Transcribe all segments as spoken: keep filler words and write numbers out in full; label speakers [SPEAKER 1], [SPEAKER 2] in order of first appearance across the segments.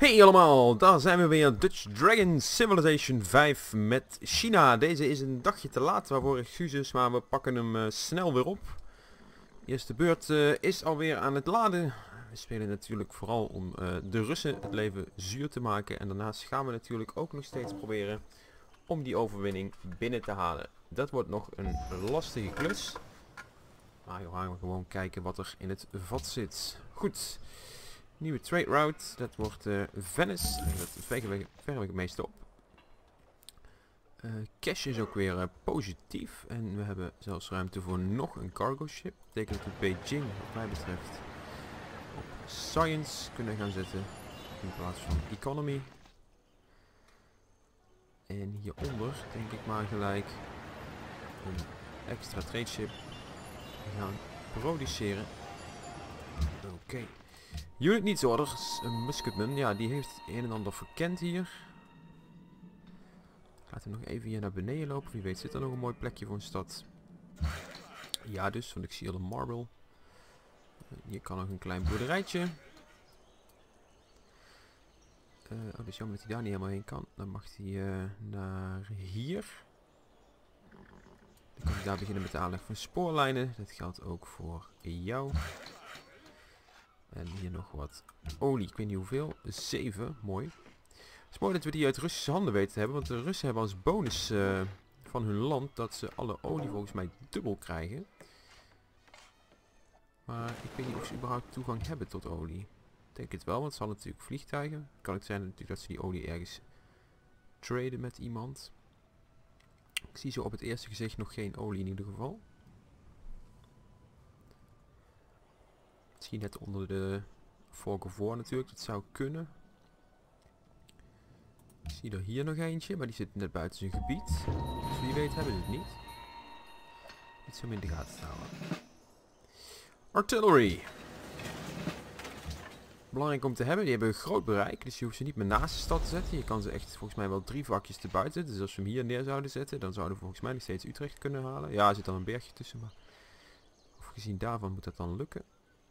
[SPEAKER 1] Hey allemaal, daar zijn we weer, Dutch Dragon Civilization vijf met China. Deze is een dagje te laat, waarvoor excuses, maar we pakken hem uh, snel weer op. Eerste beurt uh, is alweer aan het laden. We spelen natuurlijk vooral om uh, de Russen het leven zuur te maken. En daarnaast gaan we natuurlijk ook nog steeds proberen om die overwinning binnen te halen. Dat wordt nog een lastige klus. Maar joh, gaan we gewoon kijken wat er in het vat zit. Goed. Nieuwe trade route, dat wordt uh, Venice. Dat vegen we verreweg het meeste op. Uh, cash is ook weer uh, positief. En we hebben zelfs ruimte voor nog een cargo ship. Dat betekent dat we Beijing, wat mij betreft, op science kunnen gaan zetten. In plaats van economy. En hieronder denk ik maar gelijk een extra trade ship gaan produceren. Oké. Okay. Unit needs orders, een musketman, ja die heeft een en ander verkend hier. Laten we nog even hier naar beneden lopen, wie weet zit er nog een mooi plekje voor een stad. Ja dus, want ik zie al een marble. Hier kan nog een klein boerderijtje. Uh, oh, dat is jammer dat hij daar niet helemaal heen kan. Dan mag hij uh, naar hier. Dan kan ik daar beginnen met de aanleg van spoorlijnen. Dat geldt ook voor jou. En hier nog wat olie. Ik weet niet hoeveel. zeven. Mooi. Het is mooi dat we die uit Russische handen weten te hebben. Want de Russen hebben als bonus uh, van hun land dat ze alle olie volgens mij dubbel krijgen. Maar ik weet niet of ze überhaupt toegang hebben tot olie. Ik denk het wel, want het zal natuurlijk vliegtuigen. Kan het zijn natuurlijk dat ze die olie ergens traden met iemand. Ik zie zo op het eerste gezicht nog geen olie in ieder geval. Misschien net onder de voor natuurlijk, dat zou kunnen. Ik zie er hier nog eentje, maar die zit net buiten zijn gebied. Dus wie weet hebben ze het niet. Iets om in de gaten te houden. Artillery. Belangrijk om te hebben, die hebben een groot bereik, dus je hoeft ze niet meer naast de stad te zetten. Je kan ze echt volgens mij wel drie vakjes te buiten. Dus als we hem hier neer zouden zetten, dan zouden we volgens mij nog steeds Utrecht kunnen halen. Ja, er zit dan een bergje tussen, maar afgezien daarvan moet dat dan lukken.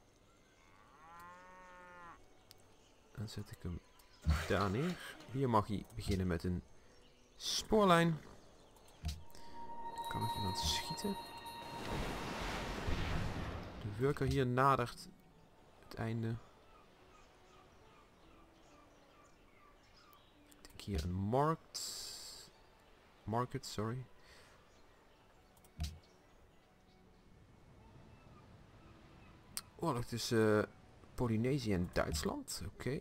[SPEAKER 1] Dan zet ik hem daar neer. Hier mag hij beginnen met een spoorlijn. Dan kan nog iemand schieten. De worker hier nadert het einde. Ik denk hier een markt. Market, sorry. Oorlog tussen uh, Polynesië en Duitsland. Oké. Okay.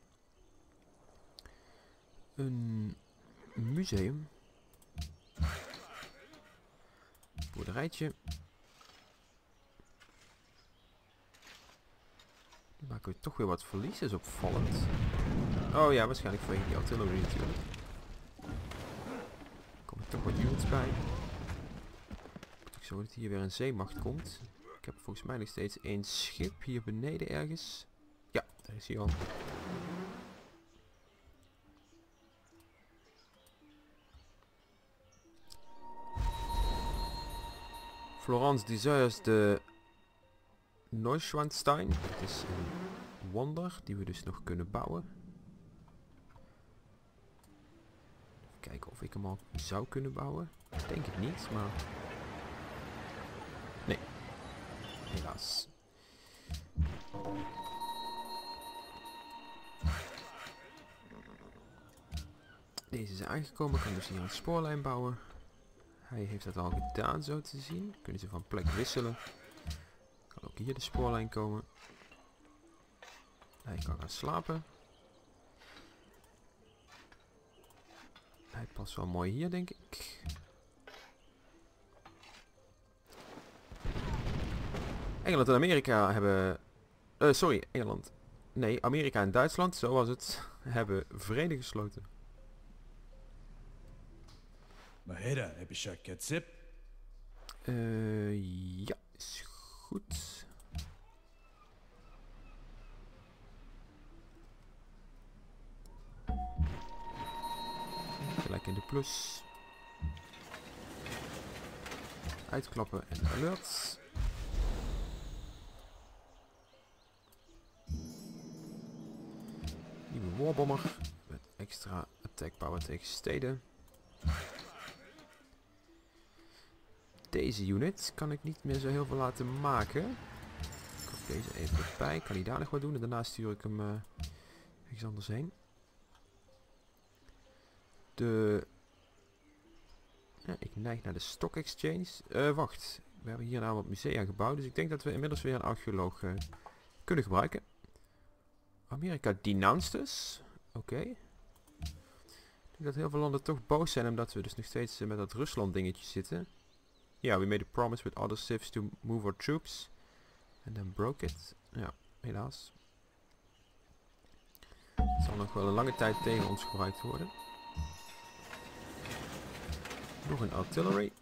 [SPEAKER 1] Een museum. Boerderijtje. Nu maken we toch weer wat verlies, dat is opvallend. Oh ja, waarschijnlijk vanwege die artillery natuurlijk. Er komen toch wat units bij. Ik zorg dat hier weer een zeemacht komt. Ik heb volgens mij nog steeds één schip hier beneden ergens. Ja, daar is hij al. Florence desires de Neuschwanstein. Dat is een wonder die we dus nog kunnen bouwen. Even kijken of ik hem al zou kunnen bouwen. Ik denk het niet, maar... Nee. Helaas. Deze is aangekomen. Ik kan dus hier een spoorlijn bouwen. Hij heeft dat al gedaan, zo te zien. Kunnen ze van plek wisselen. Kan ook hier de spoorlijn komen. Hij kan gaan slapen. Hij past wel mooi hier, denk ik. Engeland en Amerika hebben... Uh, sorry, Engeland. Nee, Amerika en Duitsland, zo was het, hebben vrede gesloten.
[SPEAKER 2] Maheda, heb je Shaket Zip?
[SPEAKER 1] Uh, ja, is goed. Gelijk in de plus. Uitklappen en alert. een warbomber met extra attack power tegen steden. Deze unit kan ik niet meer zo heel veel laten maken. Ik heb deze even erbij. Kan hij daar nog wat doen en daarna stuur ik hem uh, ergens anders heen. De... Ja, ik neig naar de Stock Exchange. Uh, wacht, we hebben hier nou wat musea gebouwd. Dus ik denk dat we inmiddels weer een archeoloog uh, kunnen gebruiken. Amerika denounced us. Oké. Okay. Ik denk dat heel veel landen toch boos zijn omdat we dus nog steeds uh, met dat Rusland dingetje zitten. Ja, yeah, we made a promise with other civs to move our troops. And then broke it. Ja, helaas. Het zal nog wel een lange tijd tegen ons gebruikt worden. Nog een artillery.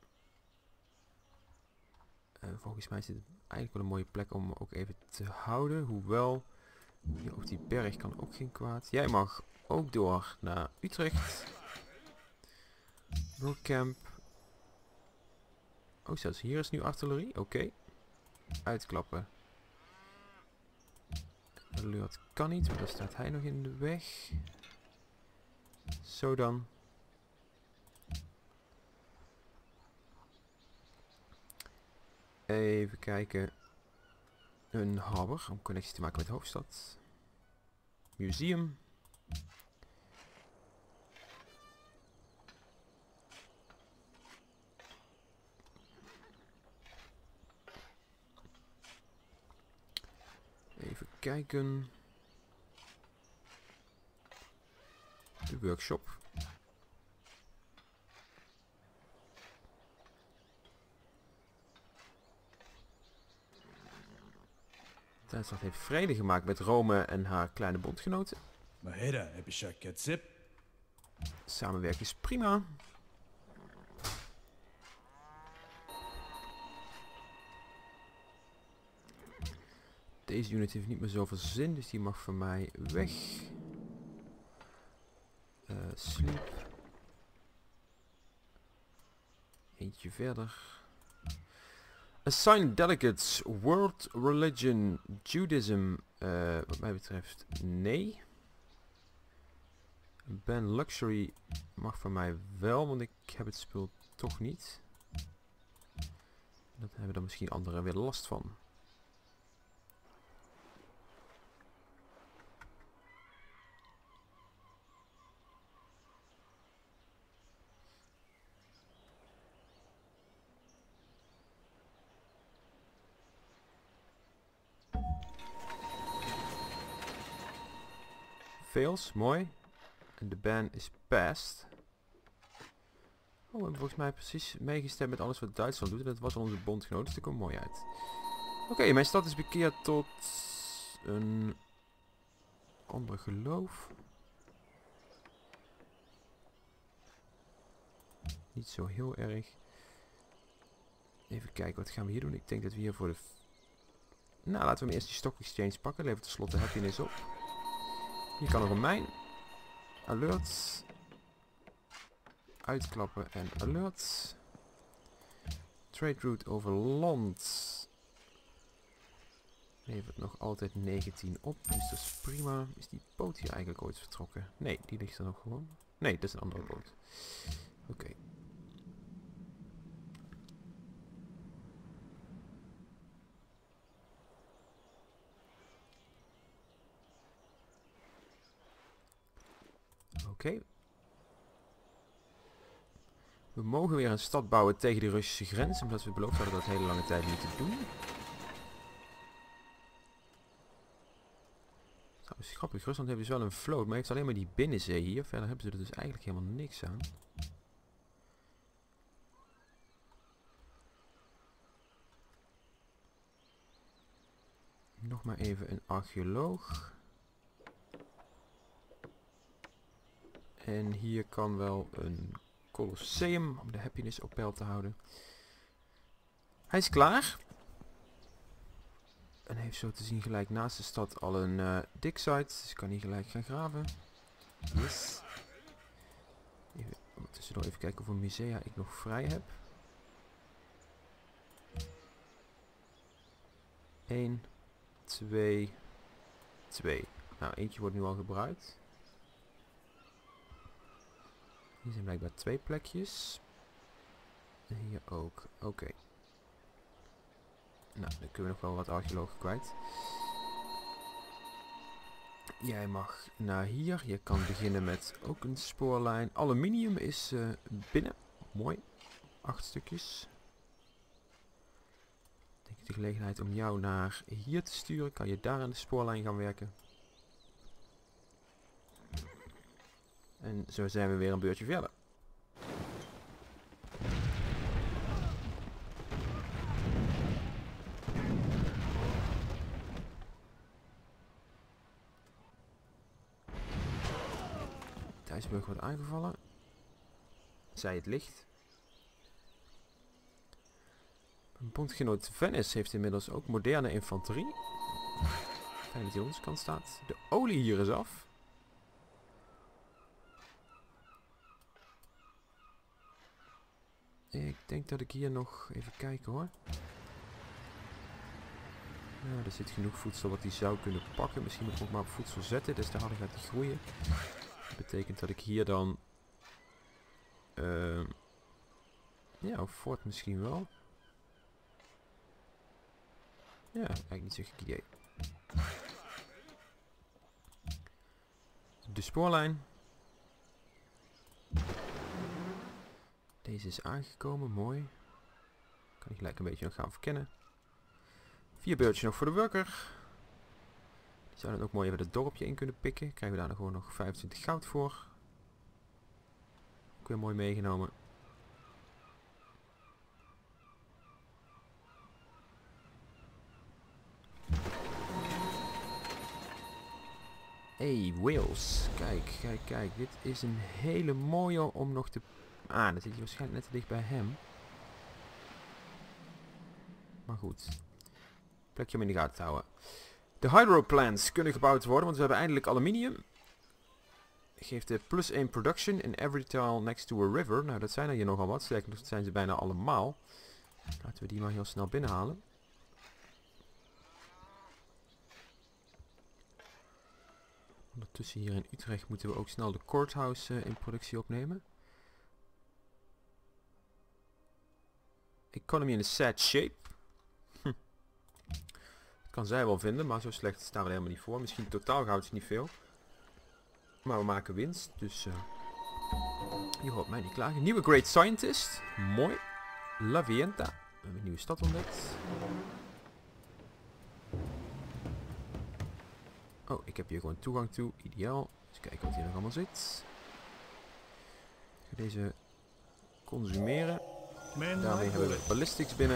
[SPEAKER 1] Uh, volgens mij is dit eigenlijk wel een mooie plek om ook even te houden. Hoewel, hier op die berg kan ook geen kwaad. Jij mag ook door naar Utrecht. Brookcamp. Oh, zelfs hier is nu artillerie. Oké. Okay. Uitklappen. Alert kan niet, maar daar staat hij nog in de weg. Zo dan. Even kijken. Een harbor om connectie te maken met de hoofdstad. Museum. Even kijken. De workshop. Duitsland heeft vrede gemaakt met Rome en haar kleine bondgenoten.
[SPEAKER 2] Maar Hedda, heb je Shaketsip?
[SPEAKER 1] Samenwerken is prima. Deze unit heeft niet meer zoveel zin, dus die mag van mij weg. Uh, sleep. Eentje verder. Assign delegates. World religion. Judaism. Uh, wat mij betreft nee. Ben luxury mag van mij wel, want ik heb het spul toch niet. Dat hebben dan misschien anderen weer last van. Fails, mooi. En de ban is passed. Oh, we hebben volgens mij precies meegestemd met alles wat Duitsland doet. En dat was onze bondgenoot, dus dat komt mooi uit. Oké, okay, mijn stad is bekeerd tot een ander geloof. Niet zo heel erg. Even kijken, wat gaan we hier doen? Ik denk dat we hier voor de... Nou, laten we hem eerst die Stock Exchange pakken. Levert tenslotte happiness op. Hier kan nog een mijn. Alert. Uitklappen en alert. Trade route over land. Levert nog altijd negentien op. Dus dat is prima. Is die boot hier eigenlijk ooit vertrokken? Nee, die ligt er nog gewoon. Nee, dat is een andere boot. Oké. Okay. Oké. Okay. We mogen weer een stad bouwen tegen de Russische grens, omdat we beloofd hadden dat hele lange tijd niet te doen. Trouwens, grappig, Rusland heeft dus wel een vloot, maar heeft alleen maar die binnenzee hier. Verder hebben ze er dus eigenlijk helemaal niks aan. Nog maar even een archeoloog. En hier kan wel een Colosseum om de happiness op peil te houden. Hij is klaar. En heeft zo te zien gelijk naast de stad al een uh, dig site. Dus kan hij gelijk gaan graven. Yes. Even, tussendoor even kijken hoeveel musea ik nog vrij heb. één, twee, twee. Nou, eentje wordt nu al gebruikt. Hier zijn blijkbaar twee plekjes. En hier ook. Oké. Okay. Nou, dan kunnen we nog wel wat archeologen kwijt. Jij mag naar hier. Je kan beginnen met ook een spoorlijn. Aluminium is uh, binnen. Mooi. Acht stukjes. Denk ik de gelegenheid om jou naar hier te sturen. Kan je daar aan de spoorlijn gaan werken. En zo zijn we weer een beurtje verder. Thijsburg wordt aangevallen. Zij het licht. Mijn bondgenoot Venice heeft inmiddels ook moderne infanterie. Fijn dat hij aan onze kant staat. De olie hier is af. Ik denk dat ik hier nog even kijken hoor. Ja, er zit genoeg voedsel wat hij zou kunnen pakken. Misschien moet ik ook maar op voedsel zetten. Dus daar harder gaat hij groeien. Dat betekent dat ik hier dan... Uh, ja, een fort misschien wel. Ja, eigenlijk niet zo'n gek idee. De spoorlijn. Deze is aangekomen, mooi. Kan ik gelijk een beetje nog gaan verkennen. Vier beurtjes nog voor de worker. Die zouden ook mooi even het dorpje in kunnen pikken. Krijgen we daar nog gewoon nog vijfentwintig goud voor. Ook weer mooi meegenomen. Hey, Wales. Kijk, kijk, kijk. Dit is een hele mooie om nog te... Ah, dan zit je waarschijnlijk net te dicht bij hem. Maar goed. Plekje om in de gaten te houden. De hydroplants kunnen gebouwd worden, want we hebben eindelijk aluminium. Geeft de plus één production in every tile next to a river. Nou, dat zijn er hier nogal wat. Sterker nog, dat zijn ze bijna allemaal. Laten we die maar heel snel binnenhalen. Ondertussen hier in Utrecht moeten we ook snel de courthouse uh, in productie opnemen. Economy in a sad shape. Hm. Dat kan zij wel vinden, maar zo slecht staan we er helemaal niet voor. Misschien totaal goud is niet veel. Maar we maken winst, dus uh, je hoort mij niet klagen. Nieuwe Great Scientist. Mooi. La Vienta. We hebben een nieuwe stad ontdekt. Oh, ik heb hier gewoon toegang toe. Ideaal. Eens kijken wat hier nog allemaal zit. Ik ga deze consumeren. Daarmee hebben we ballistics binnen.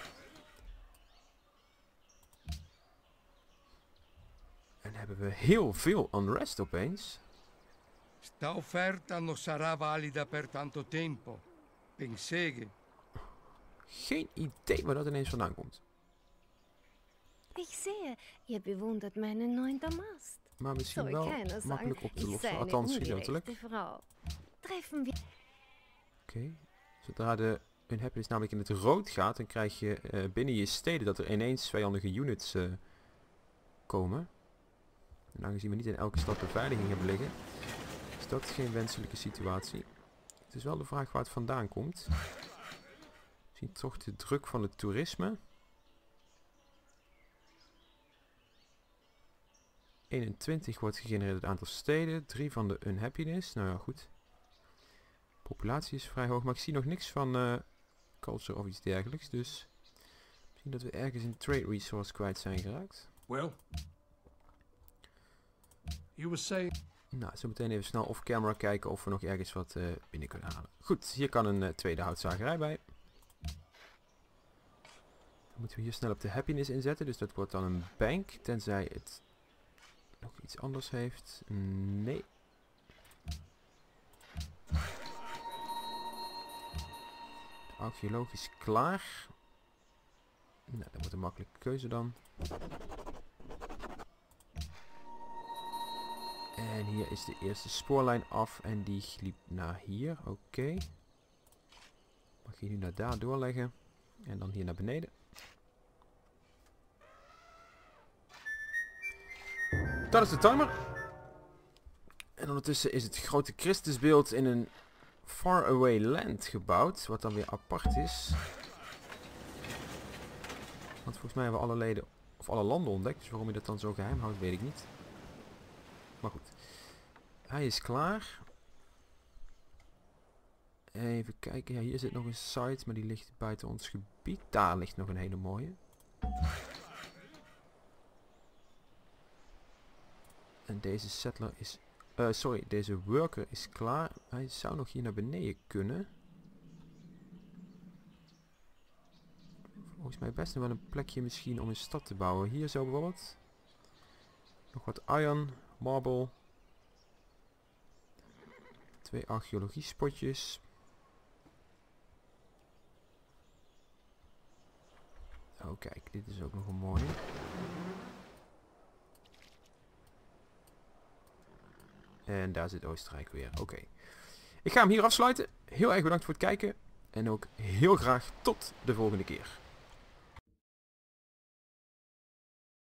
[SPEAKER 1] En hebben we heel veel unrest opeens.
[SPEAKER 3] Sta offerta non sarà valida per tanto tempo. Penseghe.
[SPEAKER 1] Geen idee waar dat ineens vandaan komt.
[SPEAKER 4] Ik sehe, je bewundert mijn neuen Damast.
[SPEAKER 1] Maar misschien wel makkelijk op te lossen. Althans, gedeeltelijk.
[SPEAKER 4] Treffen we.
[SPEAKER 1] Oké. Okay. Zodra de unhappiness namelijk in het rood gaat, dan krijg je uh, binnen je steden dat er ineens vijandige units uh, komen. En aangezien we niet in elke stad beveiliging hebben liggen, is dat geen wenselijke situatie. Het is wel de vraag waar het vandaan komt. Misschien toch de druk van het toerisme. eenentwintig wordt gegenereerd het aantal steden. drie van de unhappiness. Nou ja, goed. Populatie is vrij hoog, maar ik zie nog niks van uh, culture of iets dergelijks. Dus misschien dat we ergens een trade resource kwijt zijn geraakt.
[SPEAKER 2] Well, you were saying...
[SPEAKER 1] Nou, zo meteen even snel off-camera kijken of we nog ergens wat uh, binnen kunnen halen. Goed, hier kan een uh, tweede houtzagerij bij. Dan moeten we hier snel op de happiness inzetten. Dus dat wordt dan een bank, tenzij het nog iets anders heeft. Nee. De archeoloog is klaar. Nou, dat wordt een makkelijke keuze dan. En hier is de eerste spoorlijn af en die liep naar hier. Oké. Okay. Mag je nu naar daar doorleggen. En dan hier naar beneden. Dat is de timer. En ondertussen is het grote Christusbeeld in een faraway land gebouwd. Wat dan weer apart is. Want volgens mij hebben we alle leden of alle landen ontdekt. Dus waarom je dat dan zo geheim houdt, weet ik niet. Maar goed. Hij is klaar. Even kijken. Ja, hier zit nog een site, maar die ligt buiten ons gebied. Daar ligt nog een hele mooie. En deze settler is... Uh, sorry, deze worker is klaar. Hij zou nog hier naar beneden kunnen. Volgens mij best nog wel een plekje misschien om een stad te bouwen. Hier zo bijvoorbeeld. Nog wat iron, marble. Twee archeologie spotjes. Oh kijk, dit is ook nog een mooie. En daar zit Oostenrijk weer. Oké. Okay. Ik ga hem hier afsluiten. Heel erg bedankt voor het kijken. En ook heel graag tot de volgende keer.